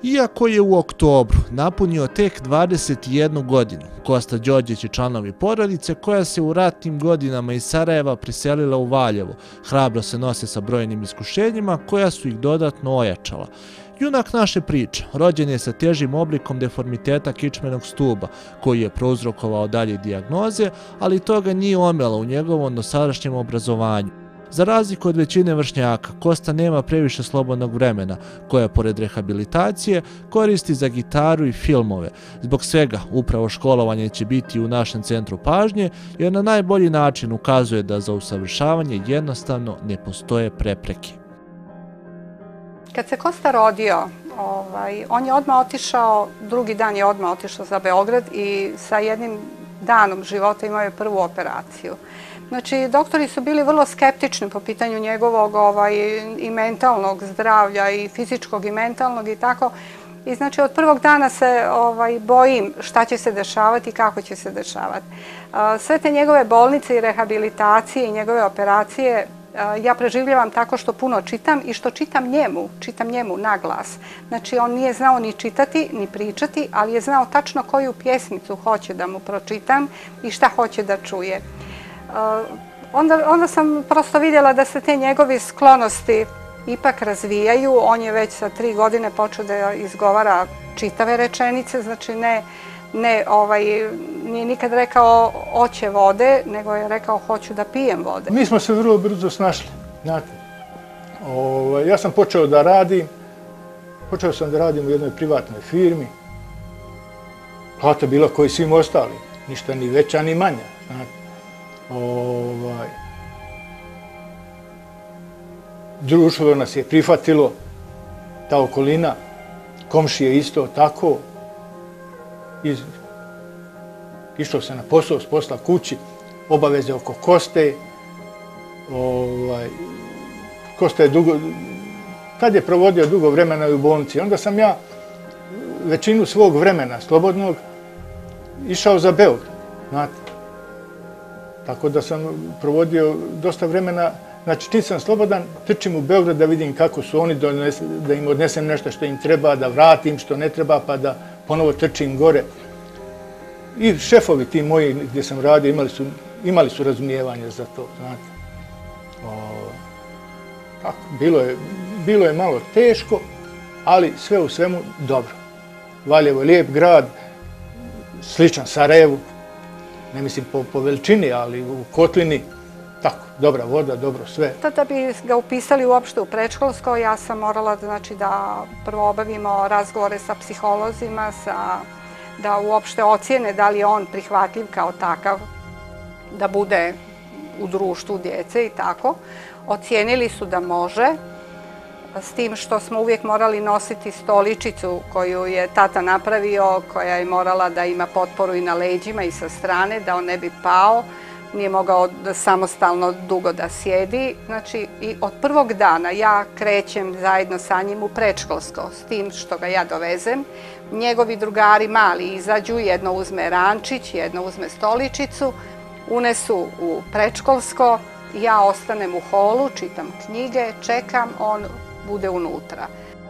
Iako je u oktobru napunio tek 21 godinu, Kosta Đorđić i članovi porodice koja se u ratnim godinama iz Sarajeva preselila u Valjevo, hrabro se nose sa brojnim iskušenjima koja su ih dodatno ojačala. Junak naše priče rođen je sa težim oblikom deformiteta kičmenog stuba, koji je prouzrokovao dalje dijagnoze, ali toga nije omelo u njegovom dosadašnjem obrazovanju. Za razliku od većine vršnjaka, Kosta nema previše slobodnog vremena, koja pored rehabilitacije koristi za gitaru i filmove. Zbog svega, upravo školovanje će biti u našem centru pažnje, jer na najbolji način ukazuje da za usavršavanje jednostavno ne postoje prepreke. Kad se Kosta rodio, on je odmah otišao, drugi dan je odmah otišao za Beograd i sa jednim danom života imao je prvu operaciju. Znači, doktori su bili vrlo skeptični po pitanju njegovog i mentalnog zdravlja, i fizičkog i mentalnog i tako. I znači, od prvog dana se bojim šta će se dešavati i kako će se dešavati. Sve te njegove bolnice i rehabilitacije i njegove operacije ja preživljavam tako što puno čitam i što čitam njemu na glas. Znači, on nije znao ni čitati, ni pričati, ali je znao tačno koju pjesmicu hoće da mu pročitam i šta hoće da čuje. Onda sam prosto vidjela da se te njegove sklonosti ipak razvijaju. On je već sa 3 godine počeo da izgovara čitave rečenice, znači nije nikad rekao hoće vode, nego je rekao hoću da pijem vode. Mi smo se vrlo brzo snašli, znate. Ja sam počeo da radim u jednoj privatnoj firmi. Plata bila kao i svim ostali, ništa ni veća ni manja, znate. Društvo nas je prihvatilo, ta okolina, komšije isto tako. Išao se na posao, s posla kući, obaveze oko Koste. Kosta je tad je provodio dugo vremena u bolnici. Onda sam ja većinu svog vremena slobodnog išao za Beograd, znate. Tako da sam provodio dosta vremena, znači čim sam slobodan, trčim u Beograd da vidim kako su oni, da im odnesem nešto što im treba, da vratim što ne treba, pa da ponovo trčim gore. I šefovi ti moji gdje sam radio imali su razumijevanje za to, znate. Bilo je malo teško, ali sve u svemu dobro. Valjevo je lijep grad, sličan Sarajevu. Ne mislim po veličini, ali u kotlini, tako, dobra voda, dobro sve. Da bi ga upisali uopšte u predškolsko, ja sam morala da prvo obavimo razgovore sa psiholozima, da uopšte ocjene da li je on prihvatljiv kao takav, da bude u društvu djece i tako. Ocijenili su da može, s tim što smo uvijek morali nositi stoličicu koju je tata napravio, koja je morala da ima potporu i na leđima i sa strane, da on ne bi pao, nije mogao samostalno dugo da sjedi. Znači, i od prvog dana ja krećem zajedno sa njim u predškolsko, s tim što ga ja dovezem. Njegovi drugari mali izađu, jedno uzme rančić, jedno uzme stoličicu, unesu u predškolsko, ja ostanem u holu, čitam knjige, čekam, on bude unutra.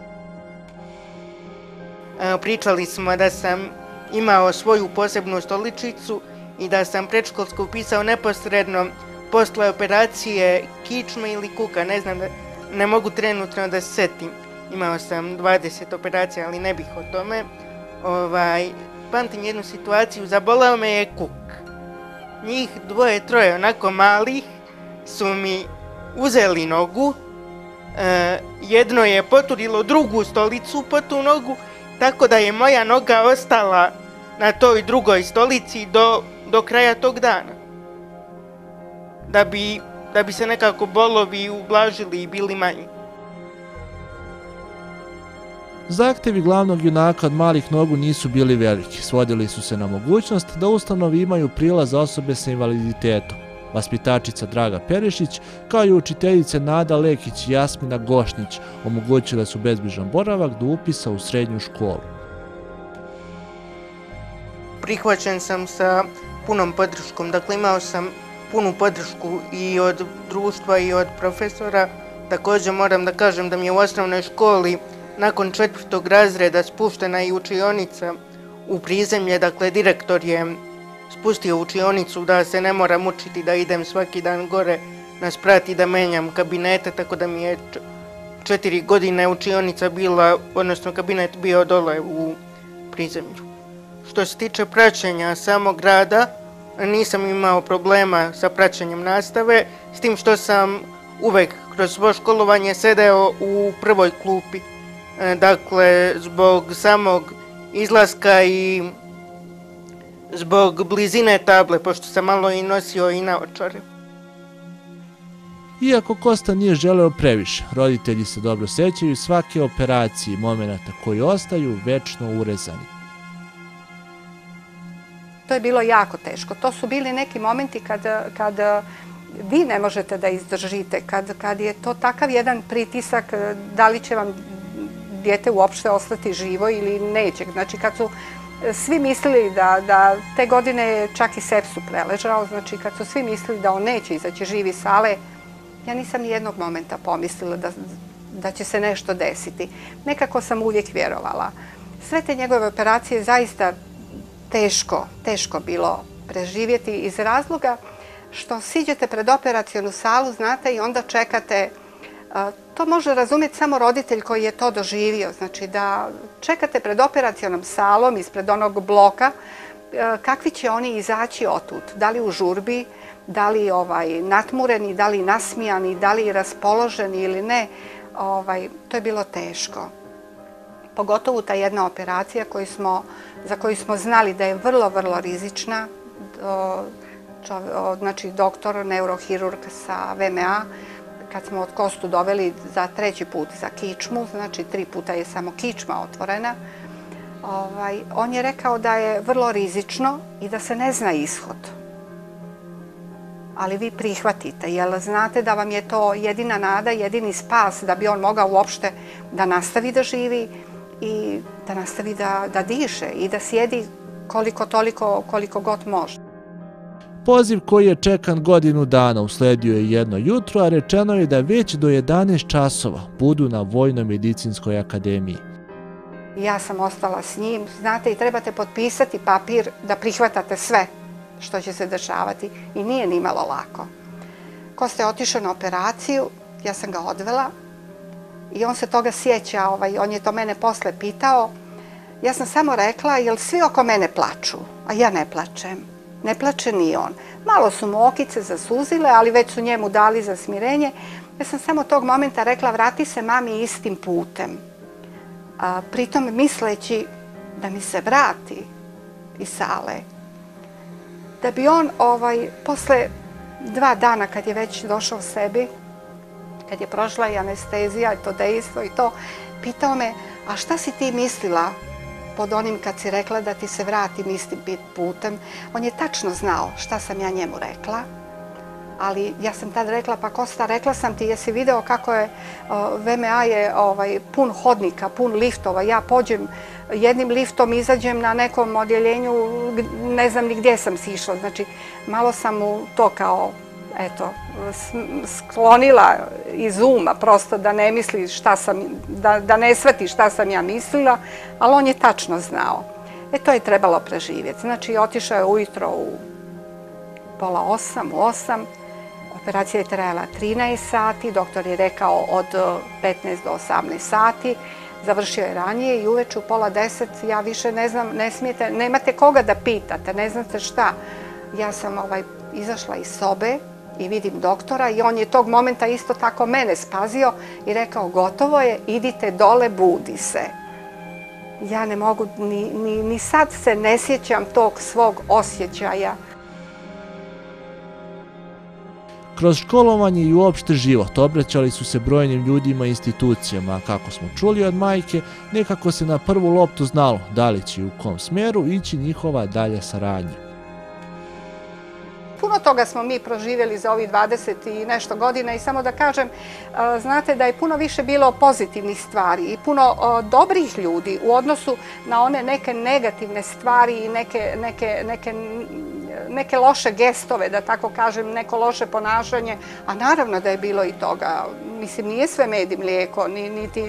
Pričali smo da sam imao svoju posebnu stoličicu i da sam predškolsko upisao neposredno posle operacije kičme ili kuka, ne znam, ne mogu trenutno da se setim. Imao sam 20 operacija, ali ne bih o tome. Pamtim jednu situaciju, zabolao me je kuk. Njih 2-3 onako malih su mi uzeli nogu, jedno je poturilo drugu stolicu po tu nogu, tako da je moja noga ostala na toj drugoj stolici do kraja tog dana. Da bi se nekako bolovi ublažili i bili manji. Zahtevi glavnog junaka od malih nogu nisu bili veliki, svodili su se na mogućnost da ustanovi imaju prilaz za osobe sa invaliditetom. Vaspitačica Draga Perišić, kao i učiteljice Nada Lekić i Jasmina Gošnić, omogućile su bezbrižan boravak do upisa u srednju školu. Prihvaćen sam sa punom podrškom, dakle imao sam punu podršku i od društva i od profesora. Također moram da kažem da mi je u osnovnoj školi nakon 4. razreda spuštena i učionica u prizemlje, dakle direktor je spustio učionicu da se ne mora mučiti da idem svaki dan gore na sprat i da menjam kabinete, tako da mi je 4 godine učionica bila, odnosno kabinet bio dole u prizemlju. Što se tiče praćenja samog rada, nisam imao problema sa praćenjem nastave, s tim što sam uvek kroz svo školovanje sedeo u prvoj klupi. Dakle, zbog samog izlaska i zbog blizine table, pošto sam malo i nosio i naočare. Iako Kosta nije želeo previše, roditelji se dobro sećaju svake operacije i momenata koji ostaju večno urezani. To je bilo jako teško. To su bili neki momenti kad vi ne možete da izdržite, kad je to takav jedan pritisak, da li će vam dijete uopšte ostati živo ili neće. Znači, kad su svi mislili da te godine čak i sepsu preležao, znači kad su svi mislili da on neće izaći živi iz sale, ja nisam ni jednog momenta pomislila da će se nešto desiti. Nekako sam uvijek vjerovala. Sve te njegove operacije zaista teško bilo preživjeti iz razloga što siđete pred operacionu salu, znate, i onda čekate. To može razumjeti samo roditelj koji je to doživio. Znači da čekate pred operacionom salom, ispred onog bloka, kakvi će oni izaći otud. Da li u žurbi, da li natmureni, da li nasmijani, da li raspoloženi ili ne. To je bilo teško. Pogotovo ta jedna operacija za koju smo znali da je vrlo, vrlo rizična. Znači doktor, neurohirurg sa VMA, kad smo od Kostu doveli za 3. put za kičmu, znači 3 puta je samo kičma otvorena, on je rekao da je vrlo rizično i da se ne zna ishod. Ali vi prihvatite, jer znate da vam je to jedina nada, jedini spas da bi on mogao uopšte da nastavi da živi i da nastavi da diše i da sjedi koliko god može. Poziv koji je čekan godinu dana usledio je jedno jutro, a rečeno je da već do 11 časova budu na Vojno-medicinskoj akademiji. Ja sam ostala s njim, znate, i trebate potpisati papir da prihvatate sve što će se dešavati i nije ni malo lako. Kosta je otišao na operaciju, ja sam ga odvela i on se toga sjeća, on je to mene posle pitao. Ja sam samo rekla, jel svi oko mene plaču, a ja ne plačem. Ne plače ni on. Malo su mu okice zasuzile, ali već su njemu dali za smirenje. Ja sam samo tog momenta rekla, vrati se mami istim putem. Pritom misleći da mi se vrati iz sale. Da bi on posle 2 dana kad je već došao sebi, kad je prošla i anestezija i to dejstvo i to, pitao me, a šta si ti mislila pod onim kad si rekla da ti se vratim istim putem? On je tačno znao šta sam ja njemu rekla, ali ja sam tad rekla, pa Kosta, rekla sam ti, jesi video kako je VMA je pun hodnika, pun liftova, ja pođem jednim liftom, izađem na nekom odjeljenju, ne znam ni gdje sam sišla, znači malo sam mu to kao, eto, sklonila iz uma, prosto da ne misli da ne shvati šta sam ja mislila, ali on je tačno znao. To je trebalo preživjeti. Znači, otišao je ujutro u 7:30, u 8. Operacija je trajala 13 sati, doktor je rekao od 15 do 18 sati. Završio je ranije i uveče u 9:30, ja više ne znam, ne smijete, nemate koga da pitate, ne znate šta. Ja sam izašla iz sobe i vidim doktora i on je tog momenta isto tako mene spazio i rekao, gotovo je, idite dole, budi se. Ja ne mogu, ni sad se ne sjećam tog svog osjećaja. Kroz školovanje i uopšte život obraćali su se brojnim ljudima i institucijama, a kako smo čuli od majke, nekako se na prvu loptu znalo da li će u kom smjeru ići njihova dalja saradnja. Puno toga smo mi proživjeli za ovih 20 i nešto godina i samo da kažem, znate da je puno više bilo pozitivnih stvari i puno dobrih ljudi u odnosu na one neke negativne stvari i neke loše gestove, da tako kažem, neko loše ponašanje, a naravno da je bilo i toga. Mislim, nije sve med i mlijeko, niti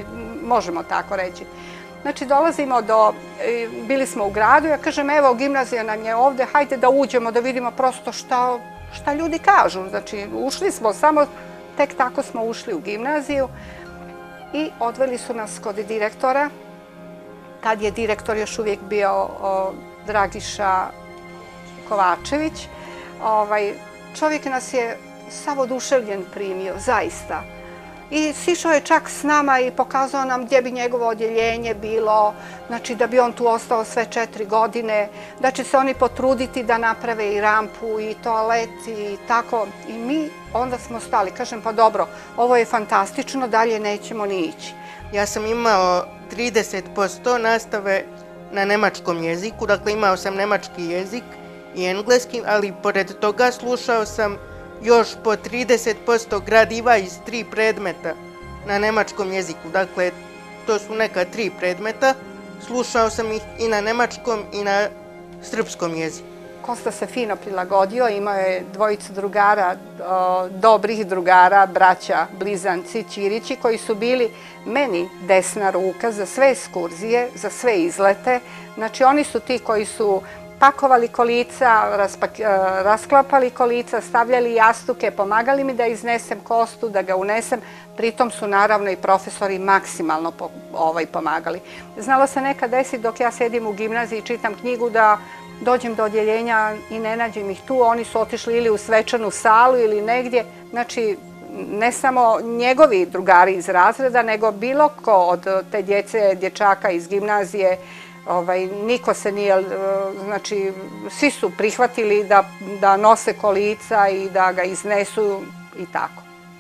možemo tako reći. Znači, dolazimo bili smo u gradu, ja kažem, evo, gimnazija nam je ovde, hajde da uđemo, da vidimo prosto šta ljudi kažu. Znači, ušli smo, samo tek tako smo ušli u gimnaziju i odveli su nas kod direktora. Tad je direktor još uvijek bio Dragiša Kovačević. Čovjek nas je sav oduševljen primio, zaista. I sišao je čak s nama i pokazao nam gdje bi njegovo odjeljenje bilo, znači da bi on tu ostao sve 4 godine, da će se oni potruditi da naprave i rampu i toalet i tako. I mi onda smo stali, kažem, pa dobro, ovo je fantastično, dalje nećemo ni ići. Ja sam imao 30% nastave na nemačkom jeziku, dakle imao sam nemački jezik i engleski, ali pored toga slušao sam još po 30% gradiva iz 3 predmeta na nemačkom jeziku. Dakle, to su neka 3 predmeta. Slušao sam ih i na nemačkom i na srpskom jeziku. Kosta se fino prilagodio, imao je 2 drugara, dobrih drugara, braća, blizanci, Ćirići, koji su bili meni desna ruka za sve ekskurzije, za sve izlete. Znači, oni su ti koji su pakovali kolica, rasklapali kolica, stavljali jastuke, pomagali mi da iznesem Kostu, da ga unesem. Pritom su naravno i profesori maksimalno pomagali. Znalo se nekad desiti dok ja sedim u gimnaziji i čitam knjigu da dođem do odjeljenja i ne nađem ih tu. Oni su otišli ili u svečanu salu ili negdje. Znači, ne samo njegovi drugari iz razreda, nego bilo ko od te djece, dječaka iz gimnazije. Niko se nije, znači, svi su prihvatili da nose kolica i da ga iznesu i tako.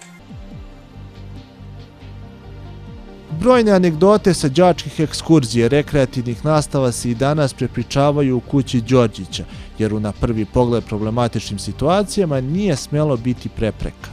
Brojne anegdote sa đačkih ekskurzija, rekreativnih nastava se i danas prepričavaju u kući Đorđića, jer na prvi pogled problematičnim situacijama nije smjelo biti prepreka.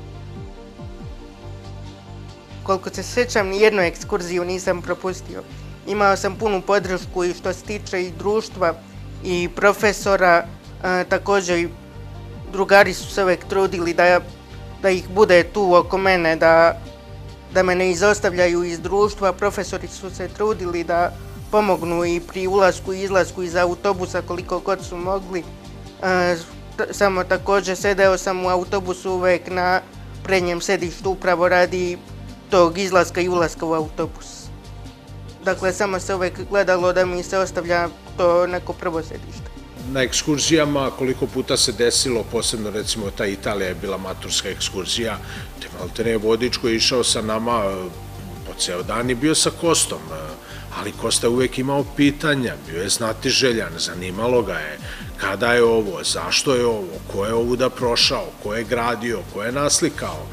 Koliko se sjećam, nijednu ekskurziju nisam propustio. Imao sam punu podršku i što se tiče i društva i profesora, također drugari su se uvijek trudili da ih bude tu oko mene, da me ne izostavljaju iz društva. Profesori su se trudili da pomognu i pri ulasku i izlasku iz autobusa koliko god su mogli. Samo također sedeo sam u autobusu uvijek na prednjem sedištu upravo radi tog izlaska i ulaska u autobus. Dakle, samo se uvijek gledalo da mi se ostavlja to neko prvo sedište. Na ekskurzijama koliko puta se desilo, posebno recimo ta Italija je bila maturska ekskurzija, te maltene vodič koji je išao sa nama po ceo dan i bio sa Kostom, ali Kosta je uvijek imao pitanja, bio je znatiželjan, zanimalo ga je kada je ovo, zašto je ovo, ko je ovuda prošao, ko je gradio, ko je naslikao.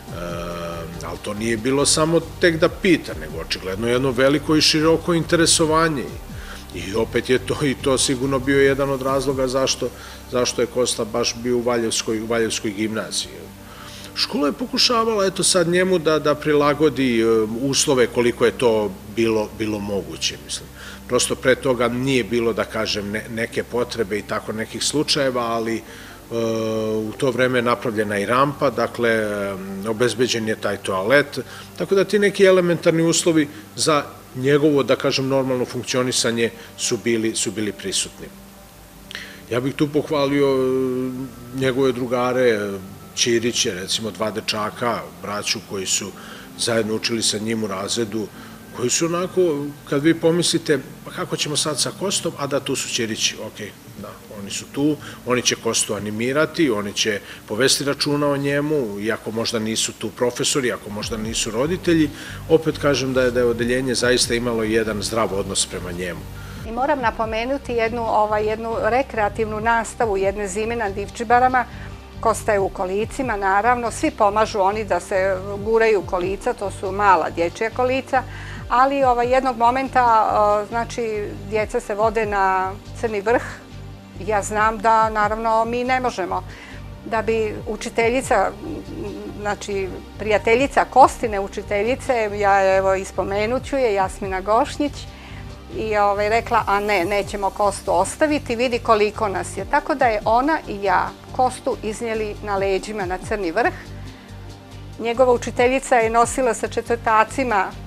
Ali to nije bilo samo tek da pita, nego očigledno jedno veliko i široko interesovanje. I opet je to sigurno bio jedan od razloga zašto je Kosta baš bio u Valjevskoj gimnaziji. Škola je pokušavala sad njemu da prilagodi uslove koliko je to bilo moguće, mislim. Prosto pre toga nije bilo, da kažem, neke potrebe i tako nekih slučajeva, ali u to vreme je napravljena i rampa, dakle, obezbeđen je taj toalet, tako da ti neki elementarni uslovi za njegovo, da kažem, normalno funkcionisanje su bili prisutni. Ja bih tu pohvalio njegove drugare, Ćiriće, recimo 2 dečaka, braću koji su zajedno učili sa njim u razredu, koji su onako, kad vi pomislite, pa kako ćemo sad sa Kostom, a da tu su Ćirići, okej, da, oni su tu, oni će Kostu animirati, oni će povesti računa o njemu, iako možda nisu tu profesori, iako možda nisu roditelji, opet kažem da je odeljenje zaista imalo jedan zdrav odnos prema njemu. I moram napomenuti jednu rekreativnu nastavu jedne zime na Divčibarama. Kosta je u kolicima, naravno, svi pomažu oni da se guraju kolica, to su mala dječja kolica, ali jednog momenta, znači, djeca se vode na Crni vrh. Ja znam da, naravno, mi ne možemo. Da bi učiteljica, znači, prijateljica Kostine učiteljice, ja evo ispomenut ću je, Jasmina Gošnjić, i rekla, a ne, nećemo Kostu ostaviti, vidi koliko nas je. Tako da je ona i ja Kostu iznijeli na leđima na Crni vrh. Njegova učiteljica je nosila sa četvrtacima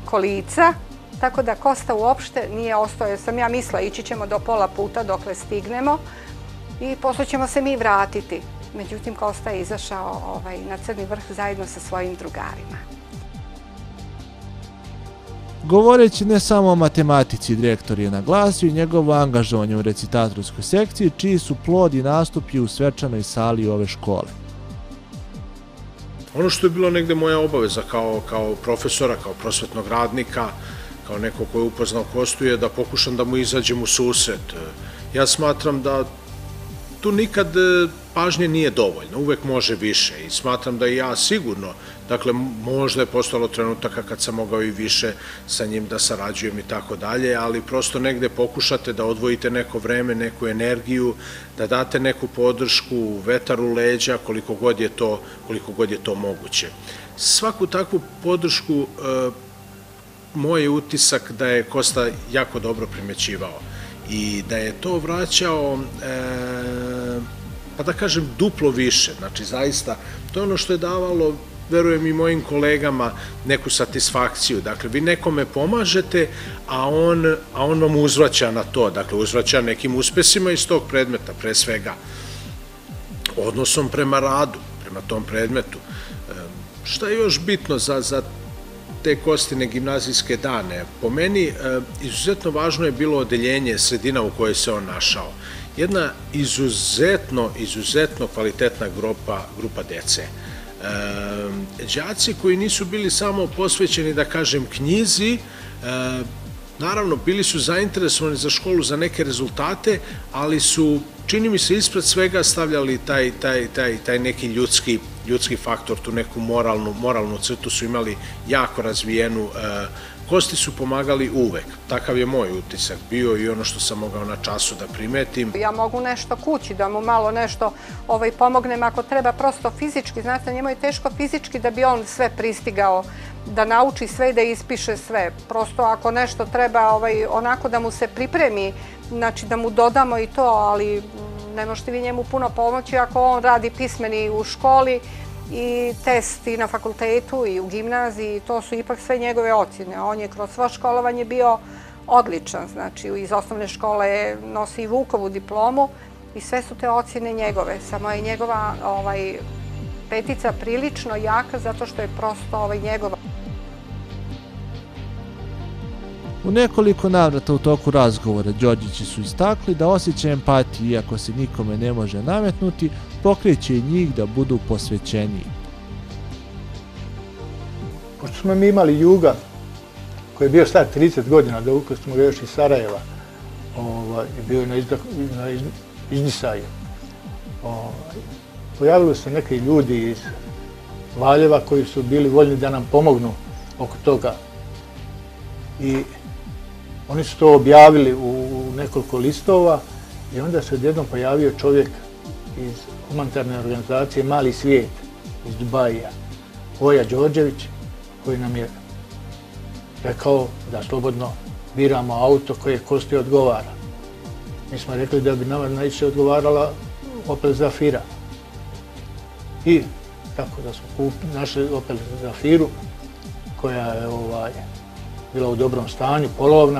kolica, tako da Kosta uopšte nije ostao, jer sam ja mislila ići ćemo do pola puta dokle stignemo i posle ćemo se mi vratiti. Međutim, Kosta je izašao na Crni vrh zajedno sa svojim drugarima. Govoreći ne samo o matematici, direktor je naglasio i njegovo angažovanje u recitatorskoj sekciji, čiji su plod i nastupi u svečanoj sali ove škole. Ono što je bilo negde moja obaveza kao profesora, kao prosvetnog radnika, kao neko ko je upoznao Kostu, je da pokušam da mu izađem u susret. Ja smatram da tu nikad pažnje nije dovoljno, uvek može više i smatram da i ja sigurno, dakle možda je postalo trenutaka kad sam mogao i više sa njim da sarađujem i tako dalje, ali prosto negde pokušate da odvojite neko vreme, neku energiju, da date neku podršku, vetar u leđa, koliko god je to moguće. Svaku takvu podršku moj je utisak da je Kosta jako dobro primećivao i da je to vraćao, pa da kažem, duplo više. Znači, zaista, to je ono što je davalo, verujem i mojim kolegama, neku satisfakciju. Dakle, vi nekome pomažete, a on vam uzvraća na to. Dakle, uzvraća nekim uspesima iz tog predmeta, pre svega, odnosom prema radu, prema tom predmetu. Šta je još bitno za te Kostine gimnazijske dane? Po meni izuzetno važno je bilo odeljenje, sredina u kojoj se on našao. Jedna izuzetno kvalitetna grupa dece. Đaci koji nisu bili samo posvećeni, da kažem, knjizi, naravno, bili su zainteresovani za školu, za neke rezultate, ali su, čini mi se, ispred svega stavljali taj neki ljudski faktor, tu neku moralnu crtu su imali jako razvijenu. Kosti su pomagali uvek. Takav je moj utisak bio i ono što sam mogao na času da primetim. Ja mogu nešto kući, da mu malo nešto pomognem ako treba, prosto fizički. Znate, njemu je teško fizički da bi on sve pristigao, da nauči sve i da ispiše sve. Prosto ako nešto treba onako da mu se pripremi, znači da mu dodamo i to, ali ne možete vi njemu puno pomoći ako on radi pismeni u školi i test i na fakultetu i u gimnaziji, to su ipak sve njegove ocjene. On je kroz svo školovanje bio odličan, znači iz osnovne škole nosi i Vukovu diplomu i sve su te ocjene njegove, samo je njegova petica prilično jaka zato što je prosto njegova. U nekoliko navrata u toku razgovora Đorđeći su istakli da osjećaj empatije, iako se nikome ne može nametnuti, pokreće i njih da budu posvećeniji. Pošto smo mi imali Juga, koji je bio star 30 godina, dovukli smo ga još iz Sarajeva, i bio je na izdisaju. Pojavili su neki ljudi iz Valjeva koji su bili voljni da nam pomognu oko toga. I oni su to objavili u nekoliko listova i onda se odjednom pojavio čovjek iz humanitarne organizacije Mali svijet iz Dubaija, Voja Đorđević, koji nam je rekao da slobodno biramo auto koje Kosti odgovara. Mi smo rekli da bi nama najviše odgovarala Opel Zafira. I tako da smo našli Opel Zafiru koja je bila u dobrom stanju, polovna.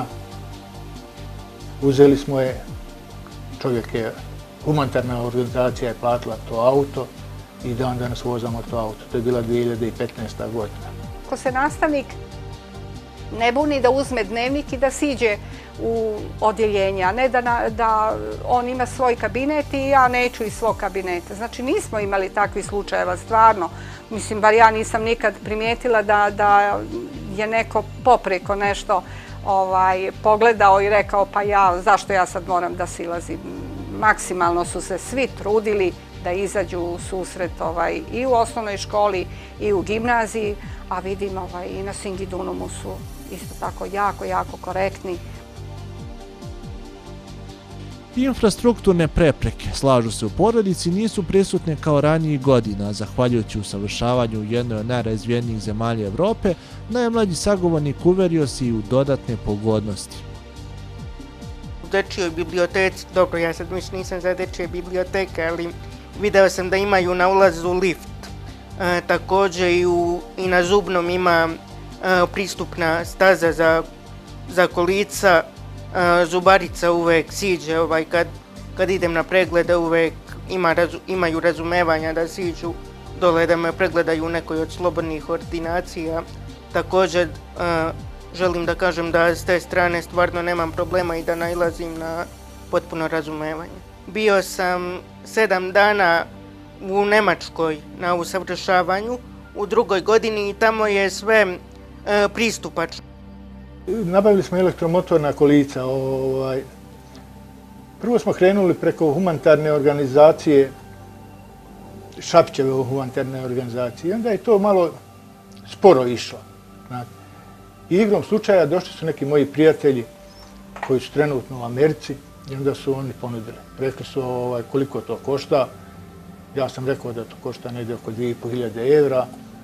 Uzeli smo je, čovjek je, humanitarna organizacija je platila to auto i dan danas vozamo to auto. To je bila 2015. godina. Ako se nastavnik ne buni da uzme dnevnik i da siđe u odjeljenje, a ne da on ima svoj kabinet i ja neću iz svog kabineta. Znači nismo imali takvih slučajeva, stvarno. Mislim, bar ja nisam nikad primijetila da je neko popreko nešto pogledao i rekao pa zašto ja sad moram da silazim. Maksimalno su se svi trudili da izađu u susret i u osnovnoj školi i u gimnaziji, a vidim i na Singidunumu su isto tako jako korektni. Infrastrukturne prepreke, slažu se u porodici, nisu prisutne kao ranijih godina. Zahvaljujući usavršavanju u jednoj od najrazvijenijih zemalja Evrope, najmlađi sagovornik uverio se i u dodatne pogodnosti. U dečijoj biblioteci, dobro, ja sad nisam za dečije biblioteke, ali video sam da imaju na ulazu lift. Također i na Zubnom ima pristupna staza za kolica, zubarica uvek siđe, kad idem na preglede uvek imaju razumevanja da siđu dole da me pregledaju u nekoj od slobodnih ordinacija. Također želim da kažem da s te strane stvarno nemam problema i da nailazim na potpuno razumevanje. Bio sam 7 dana u Nemačkoj na usavršavanju u 2. godini i tamo je sve pristupačno. Nabavili smo elektromotorna kolica. Prvo smo krenuli preko humanitarne organizacije, Šapićeve humanitarne organizacije. Onda je to malo sporo išlo. I igrom slučaja došli su neki moji prijatelji koji su trenutno u Americi i onda su oni ponudili. Rekli su koliko to košta. Ja sam rekao da to košta negdje oko 2500 evra.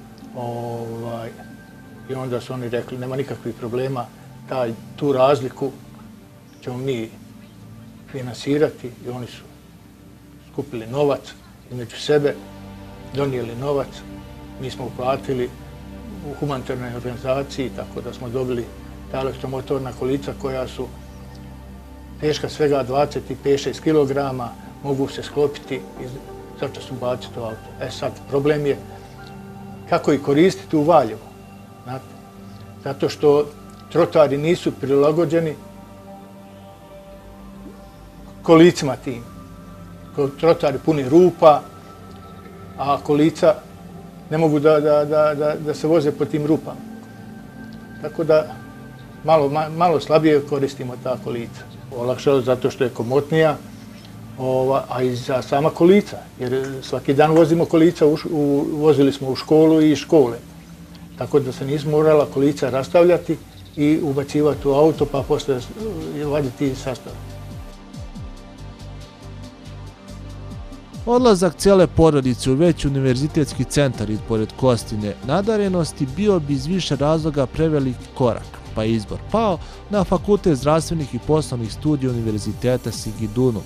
I onda su oni rekli nema nikakvih problema, tu razliku ćemo mi finansirati i oni su skupili novac između sebe, donijeli novac, mi smo uplatili u humanitarnoj organizaciji, tako da smo dobili ta elektromotorna kolica koja su teška svega 25-6 kg, mogu se sklopiti i začas ubaciti u auto. Sad, problem je kako ih koristiti u Valjevu. Zato što trotoari nisu prilagođeni kolicima tim. Trotoari puni rupa, a kolica ne mogu da se voze po tim rupama. Tako da malo slabije koristimo ta kolica. Olakšalo zato što je komotnija, a i za sama kolica. Jer svaki dan vozimo kolica, vozili smo u školu i iz škole. Tako da se nismo morala kolica rastavljati i ubacivati u auto pa posle vaditi iz sastava. Odlazak cijele porodice u veći univerzitetski centar i pored Kostine nadarenosti bio bi iz više razloga preveliki korak, pa je izbor pao na Fakultet zdravstvenih i poslovnih studija Univerziteta Sigidunu.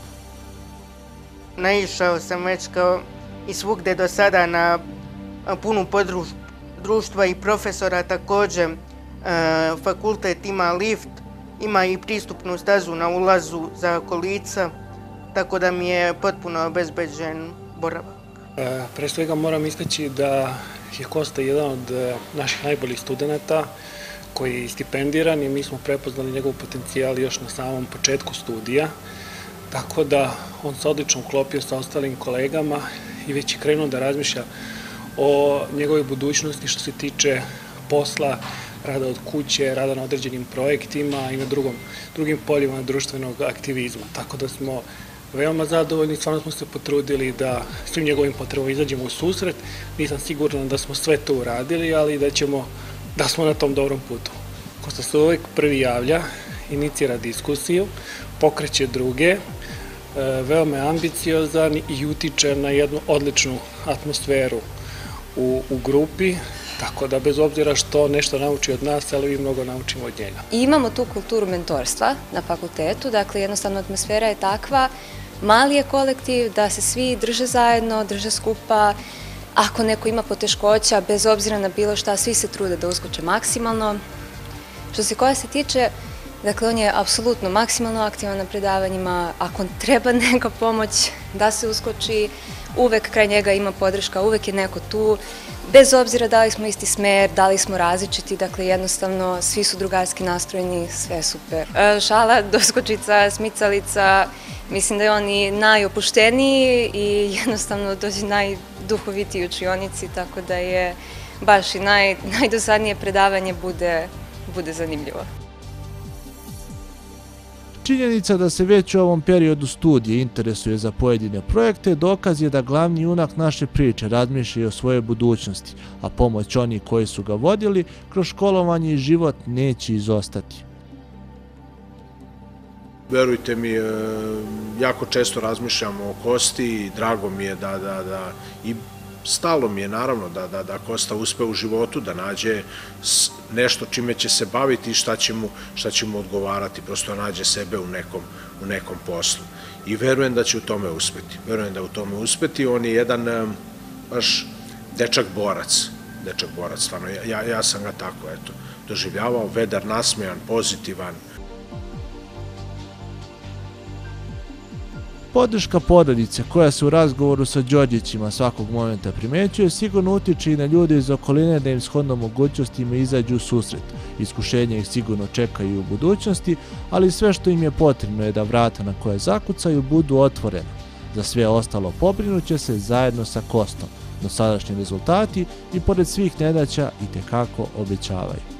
Naišao sam već kao i svugde do sada na punu podršku društva i profesora. Također fakultet ima lift, ima i pristupnu stazu na ulazu za kolica, tako da mi je potpuno obezbeđen boravak. Pre svega moram istaći da je Kosta jedan od naših najboljih studenta koji je stipendiran i mi smo prepoznali njegov potencijal još na samom početku studija, tako da on se odlično uklopio sa ostalim kolegama i već je krenuo da razmišlja o njegovoj budućnosti što se tiče posla, rada od kuće, rada na određenim projektima i na drugim poljima društvenog aktivizma. Tako da smo veoma zadovoljni, stvarno smo se potrudili da svim njegovim potrebama izađemo u susret. Nisam siguran da smo sve to uradili, ali da smo na tom dobrom putu. Kosta se uvek prvi javlja, inicira diskusiju, pokreće druge, veoma je ambiciozan i utiče na jednu odličnu atmosferu u grupi, tako da bez obzira što nešto nauči od nas, ali i mnogo naučimo od njega. I imamo tu kulturu mentorstva na fakultetu, dakle jednostavno atmosfera je takva, mali je kolektiv, da se svi drže zajedno, drže skupa, ako neko ima poteškoća, bez obzira na bilo šta, svi se trude da uskoče maksimalno. Što se koja se tiče, dakle on je apsolutno maksimalno aktivan na predavanjima, ako treba neka pomoć da se uskoči, uvek kraj njega ima podrška, uvek je neko tu, bez obzira da li smo isti smer, da li smo različiti, dakle jednostavno svi su drugarski nastrojeni, sve super. Šala, doskočica, smicalica, mislim da je on i najopušteniji i jednostavno dođe najduhovitiji u učionici, tako da je baš i najdosadnije predavanje bude zanimljivo. Činjenica da se već u ovom periodu studije interesuje za pojedine projekte dokaz je da glavni junak naše priče razmišlja i o svojoj budućnosti, a pomoć onih koji su ga vodili kroz školovanje i život neće izostati. Verujte mi, jako često razmišljamo o Kosti i drago mi je da i stalo mi je naravno da Kosta uspe u životu, da nađe nešto čime će se baviti i šta će mu odgovarati, prosto nađe sebe u nekom poslu. I verujem da će u tome uspeti. Verujem da u tome uspeti. On je jedan baš dečak borac. dečak borac, stvarno. Ja sam ga tako, eto, doživljavao, vedar, nasmejan, pozitivan. Podrška porodice koja se u razgovoru sa Đorđećima svakog momenta primećuje sigurno utiče i na ljude iz okoline da im shodno mogućnostima izađu u susret. Iskušenja ih sigurno čekaju i u budućnosti, ali sve što im je potrebno je da vrata na koje zakucaju budu otvorena. Za sve ostalo pobrinuće se zajedno sa Kostom. Dosadašnji rezultati i pored svih nedaća itekako obećavaju.